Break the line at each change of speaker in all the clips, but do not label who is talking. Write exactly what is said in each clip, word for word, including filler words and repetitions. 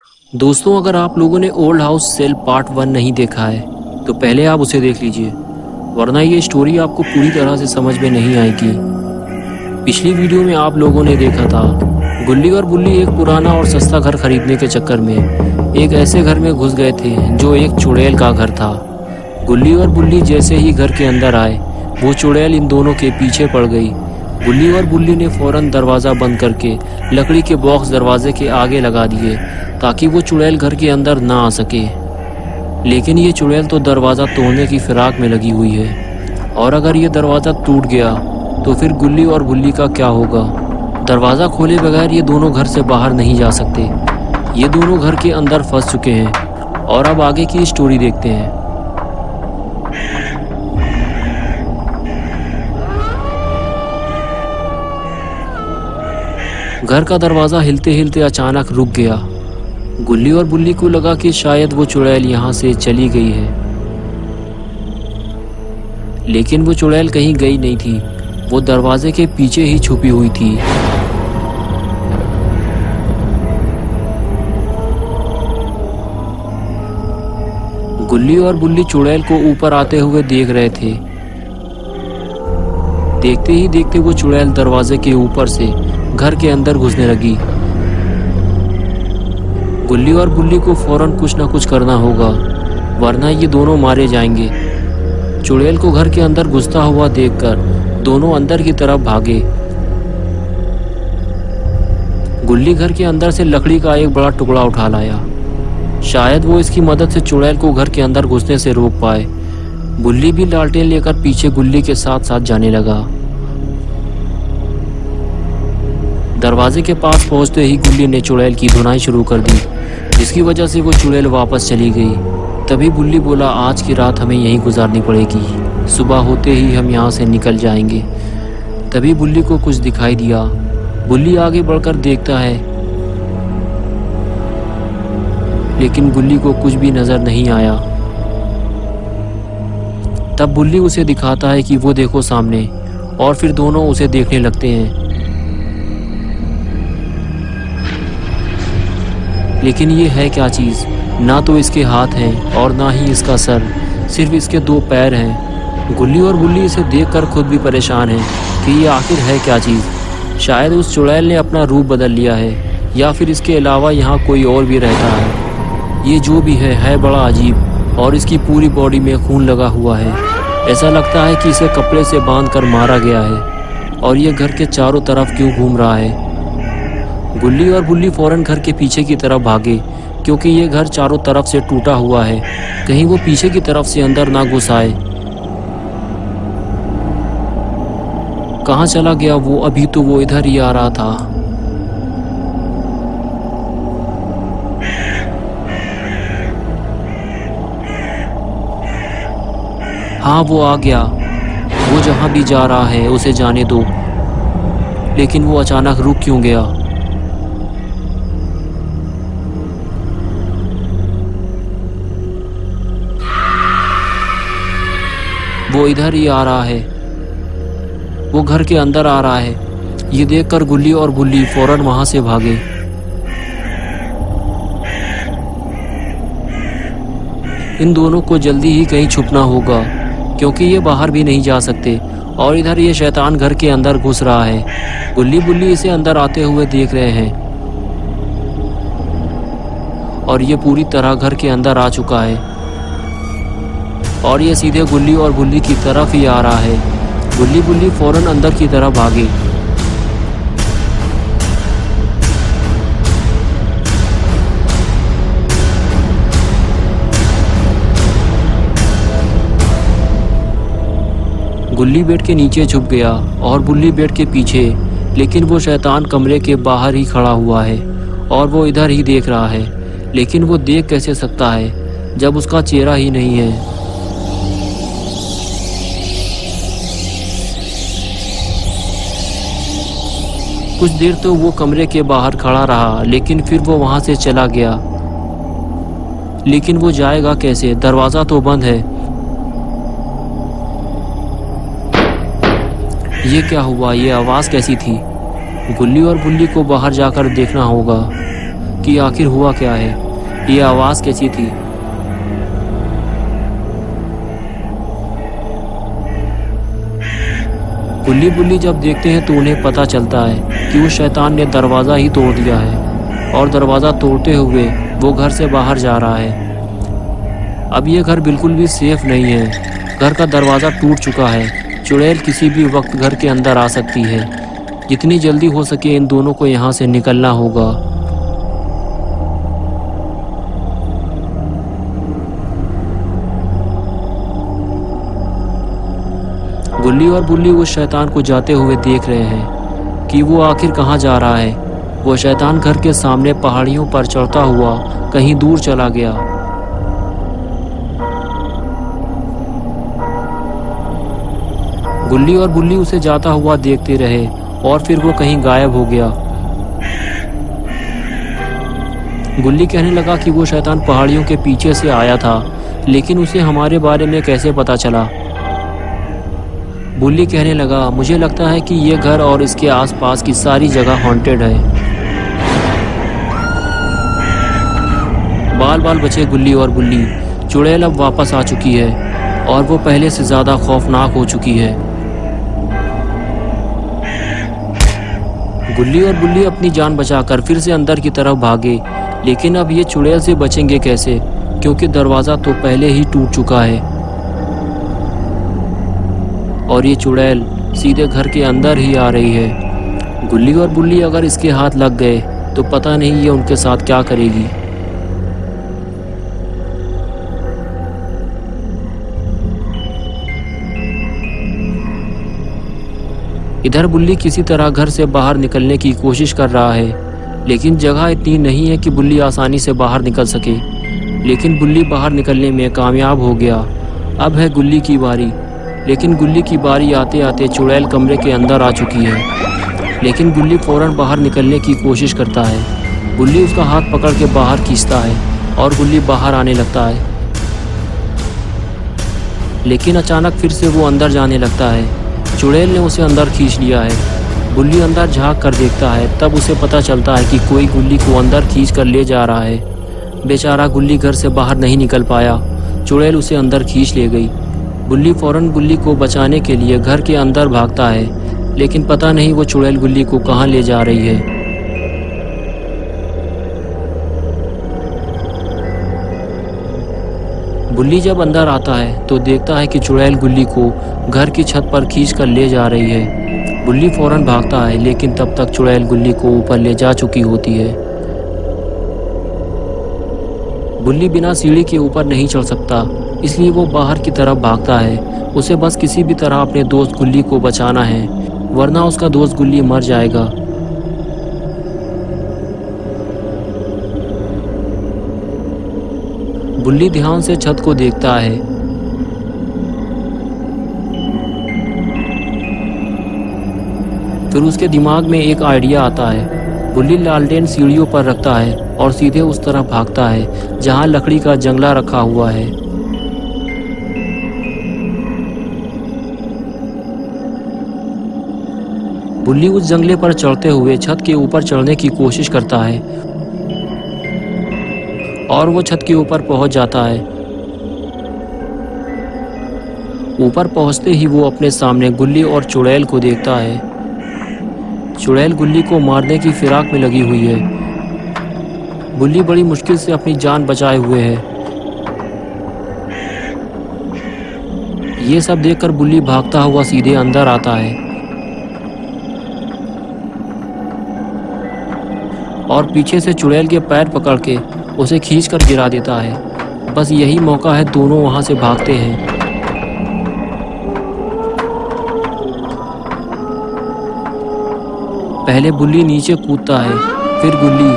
दोस्तों, अगर आप लोगों ने old house sale part one नहीं देखा है तो पहले आप उसे देख लीजिए, वरना ये स्टोरी आपको पूरी तरह से समझ में नहीं आएगी। पिछली वीडियो में आप लोगों ने देखा था गुल्ली और बुल्ली एक पुराना और सस्ता घर खरीदने के चक्कर में एक ऐसे घर में घुस गए थे जो एक चुड़ैल का घर था। गुल्ली और बुल्ली जैसे ही घर के अंदर आए वो चुड़ैल इन दोनों के पीछे पड़ गई। गुल्ली और बुल्ली ने फौरन दरवाज़ा बंद करके लकड़ी के बॉक्स दरवाजे के आगे लगा दिए ताकि वो चुड़ैल घर के अंदर ना आ सके। लेकिन ये चुड़ैल तो दरवाज़ा तोड़ने की फिराक में लगी हुई है, और अगर ये दरवाज़ा टूट गया तो फिर गुल्ली और बुल्ली का क्या होगा। दरवाज़ा खोले बगैर ये दोनों घर से बाहर नहीं जा सकते। ये दोनों घर के अंदर फंस चुके हैं और अब आगे की स्टोरी देखते हैं। घर का दरवाज़ा हिलते हिलते अचानक रुक गया। गुल्ली और बुल्ली को लगा कि शायद वो चुड़ैल यहाँ से चली गई है, लेकिन वो चुड़ैल कहीं गई नहीं थी। वो दरवाजे के पीछे ही छुपी हुई थी। गुल्ली और बुल्ली चुड़ैल को ऊपर आते हुए देख रहे थे। देखते ही देखते वो चुड़ैल दरवाजे के ऊपर से घर के अंदर घुसने लगी। गुल्ली और बुल्ली को फौरन कुछ ना कुछ करना होगा, वरना ये दोनों मारे जाएंगे। चुड़ैल को घर के अंदर घुसता हुआ देखकर दोनों अंदर की तरफ भागे। गुल्ली घर के अंदर से लकड़ी का एक बड़ा टुकड़ा उठा लाया। शायद वो इसकी मदद से चुड़ैल को घर के अंदर घुसने से रोक पाए। बुल्ली भी लालटेन लेकर पीछे गुल्ली के साथ साथ जाने लगा। दरवाजे के पास पहुंचते ही गुल्ली ने चुड़ैल की धुनाई शुरू कर दी, जिसकी वजह से वो चुड़ैल वापस चली गई। तभी बुल्ली बोला, आज की रात हमें यहीं गुजारनी पड़ेगी, सुबह होते ही हम यहाँ से निकल जाएंगे। तभी बुल्ली को कुछ दिखाई दिया। बुल्ली आगे बढ़कर देखता है, लेकिन गुल्ली को कुछ भी नजर नहीं आया। तब बुल्ली उसे दिखाता है कि वो देखो सामने, और फिर दोनों उसे देखने लगते हैं। लेकिन ये है क्या चीज़? ना तो इसके हाथ हैं और ना ही इसका सर, सिर्फ इसके दो पैर हैं। गुल्ली और बुल्ली इसे देखकर खुद भी परेशान हैं कि ये आखिर है क्या चीज़। शायद उस चुड़ैल ने अपना रूप बदल लिया है, या फिर इसके अलावा यहाँ कोई और भी रहता है। ये जो भी है है बड़ा अजीब, और इसकी पूरी बॉडी में खून लगा हुआ है। ऐसा लगता है कि इसे कपड़े से बांध कर मारा गया है। और ये घर के चारों तरफ क्यों घूम रहा है? गुल्ली और बुल्ली फौरन घर के पीछे की तरफ भागे, क्योंकि ये घर चारों तरफ से टूटा हुआ है। कहीं वो पीछे की तरफ से अंदर ना घुस आए। कहाँ चला गया वो? अभी तो वो इधर ही आ रहा था। हाँ, वो आ गया। वो जहाँ भी जा रहा है उसे जाने दो। लेकिन वो अचानक रुक क्यों गया? वो इधर ही आ रहा है। वो घर के अंदर आ रहा है। ये देखकर गुल्ली और बुल्ली फौरन वहां से भागे। इन दोनों को जल्दी ही कहीं छुपना होगा, क्योंकि ये बाहर भी नहीं जा सकते, और इधर ये शैतान घर के अंदर घुस रहा है। गुल्ली बुल्ली इसे अंदर आते हुए देख रहे हैं, और ये पूरी तरह घर के अंदर आ चुका है, और ये सीधे गुल्ली और बुल्ली की तरफ ही आ रहा है। गुल्ली बुल्ली फौरन अंदर की तरफ भागे। गुल्ली बेड के नीचे छुप गया और बुल्ली बेड के पीछे, लेकिन वो शैतान कमरे के बाहर ही खड़ा हुआ है और वो इधर ही देख रहा है। लेकिन वो देख कैसे सकता है जब उसका चेहरा ही नहीं है? कुछ देर तो वो कमरे के बाहर खड़ा रहा, लेकिन फिर वो वहां से चला गया। लेकिन वो जाएगा कैसे? दरवाजा तो बंद है। ये क्या हुआ? ये आवाज़ कैसी थी? गुल्ली और बुल्ली को बाहर जाकर देखना होगा कि आखिर हुआ क्या है, ये आवाज़ कैसी थी। गुल्ली बुल्ली जब देखते हैं तो उन्हें पता चलता है कि उस शैतान ने दरवाज़ा ही तोड़ दिया है और दरवाज़ा तोड़ते हुए वो घर से बाहर जा रहा है। अब ये घर बिल्कुल भी सेफ नहीं है। घर का दरवाज़ा टूट चुका है। चुड़ैल किसी भी वक्त घर के अंदर आ सकती है। जितनी जल्दी हो सके इन दोनों को यहाँ से निकलना होगा। गुल्ली और बुल्ली उस शैतान को जाते हुए देख रहे हैं कि वो आखिर कहाँ जा रहा है। वो शैतान घर के सामने पहाड़ियों पर चढ़ता हुआ कहीं दूर चला गया। गुल्ली और बुल्ली उसे जाता हुआ देखते रहे और फिर वो कहीं गायब हो गया। गुल्ली कहने लगा कि वो शैतान पहाड़ियों के पीछे से आया था, लेकिन उसे हमारे बारे में कैसे पता चला। बुल्ली कहने लगा, मुझे लगता है कि ये घर और इसके आसपास की सारी जगह हॉन्टेड है। बाल बाल बचे गुल्ली और बुल्ली। चुड़ैल अब वापस आ चुकी है और वो पहले से ज़्यादा खौफनाक हो चुकी है। गुल्ली और बुल्ली अपनी जान बचाकर फिर से अंदर की तरफ भागे, लेकिन अब ये चुड़ैल से बचेंगे कैसे, क्योंकि दरवाज़ा तो पहले ही टूट चुका है और ये चुड़ैल सीधे घर के अंदर ही आ रही है। गुल्ली और बुल्ली अगर इसके हाथ लग गए तो पता नहीं ये उनके साथ क्या करेगी। इधर बुल्ली किसी तरह घर से बाहर निकलने की कोशिश कर रहा है, लेकिन जगह इतनी नहीं है कि बुल्ली आसानी से बाहर निकल सके। लेकिन बुल्ली बाहर निकलने में कामयाब हो गया। अब है गुल्ली की बारी, लेकिन गुल्ली की बारी आते आते चुड़ैल कमरे के अंदर आ चुकी है। लेकिन गुल्ली फौरन बाहर निकलने की कोशिश करता है। बुल्ली उसका हाथ पकड़ के बाहर खींचता है और गुल्ली बाहर आने लगता है, लेकिन अचानक फिर से वो अंदर जाने लगता है। चुड़ैल ने उसे अंदर खींच लिया है। बुल्ली अंदर झांक कर देखता है, तब उसे पता चलता है कि कोई गुल्ली को अंदर खींच कर ले जा रहा है। बेचारा गुल्ली घर से बाहर नहीं निकल पाया। चुड़ैल उसे अंदर खींच ले गई। बुल्ली फौरन गुल्ली को बचाने के लिए घर के अंदर भागता है, लेकिन पता नहीं वो चुड़ैल गुल्ली को कहाँ ले जा रही है। बुल्ली जब अंदर आता है तो देखता है कि चुड़ैल गुल्ली को घर की छत पर खींच कर ले जा रही है। बुल्ली फौरन भागता है, लेकिन तब तक चुड़ैल गुल्ली को ऊपर ले जा चुकी होती है। बुल्ली बिना सीढ़ी के ऊपर नहीं चढ़ सकता, इसलिए वो बाहर की तरफ भागता है। उसे बस किसी भी तरह अपने दोस्त गुल्ली को बचाना है, वरना उसका दोस्त गुल्ली मर जाएगा। बुल्ली ध्यान से छत को देखता है। फिर उसके दिमाग में एक आइडिया आता है। बुल्ली लालटेन सीढ़ियों पर रखता है और सीधे उस तरफ भागता है जहां लकड़ी का जंगला रखा हुआ है। बुल्ली उस जंगले पर चढ़ते हुए छत के ऊपर चढ़ने की कोशिश करता है और वो छत के ऊपर पहुंच जाता है। ऊपर पहुंचते ही वो अपने सामने गुल्ली और चुड़ैल को देखता है। चुड़ैल गुल्ली को मारने की फिराक में लगी हुई है। बुल्ली बड़ी मुश्किल से अपनी जान बचाए हुए है। ये सब देखकर बुल्ली भागता हुआ सीधे अंदर आता है और पीछे से चुड़ैल के पैर पकड़ के उसे खींचकर गिरा देता है। बस यही मौका है, दोनों वहां से भागते हैं। पहले बुल्ली नीचे कूदता है, फिर गुल्ली,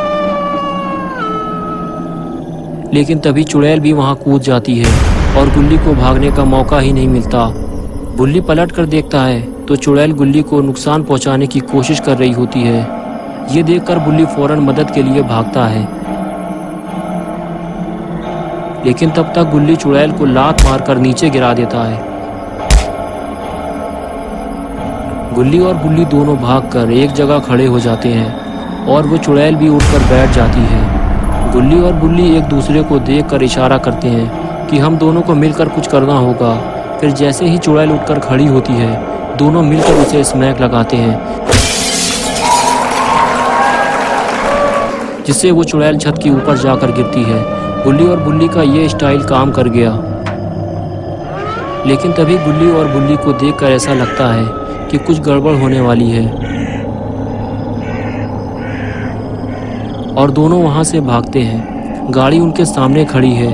लेकिन तभी चुड़ैल भी वहां कूद जाती है और गुल्ली को भागने का मौका ही नहीं मिलता। बुल्ली पलट कर देखता है तो चुड़ैल गुल्ली को नुकसान पहुंचाने की कोशिश कर रही होती है। ये देखकर बुल्ली फौरन मदद के लिए भागता है, लेकिन तब तक गुल्ली चुड़ैल को लात मारकर नीचे गिरा देता है। गुल्ली और बुल्ली दोनों भागकर एक जगह खड़े हो जाते हैं और वो चुड़ैल भी उठकर बैठ जाती है। गुल्ली और बुल्ली एक दूसरे को देखकर इशारा करते हैं कि हम दोनों को मिलकर कुछ करना होगा। फिर जैसे ही चुड़ैल उठकर खड़ी होती है, दोनों मिलकर उसे स्मैक लगाते हैं, जिससे वो चुड़ैल छत के ऊपर जाकर गिरती है। गुल्ली और बुल्ली का ये स्टाइल काम कर गया, लेकिन तभी गुल्ली और बुल्ली को देखकर ऐसा लगता है कि कुछ गड़बड़ होने वाली है और दोनों वहां से भागते हैं। गाड़ी उनके सामने खड़ी है।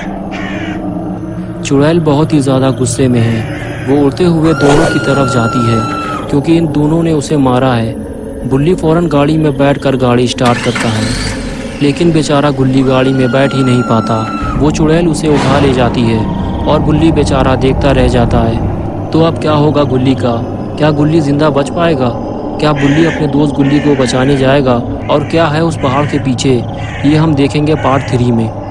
चुड़ैल बहुत ही ज़्यादा गुस्से में है। वो उड़ते हुए दोनों की तरफ जाती है क्योंकि इन दोनों ने उसे मारा है। बुल्ली फौरन गाड़ी में बैठकर गाड़ी स्टार्ट करता है, लेकिन बेचारा गुल्ली गाड़ी में बैठ ही नहीं पाता। वो चुड़ैल उसे उठा ले जाती है और गुल्ली बेचारा देखता रह जाता है। तो अब क्या होगा गुल्ली का? क्या गुल्ली जिंदा बच पाएगा? क्या बुल्ली अपने दोस्त गुल्ली को बचाने जाएगा? और क्या है उस पहाड़ के पीछे, ये हम देखेंगे पार्ट थ्री में।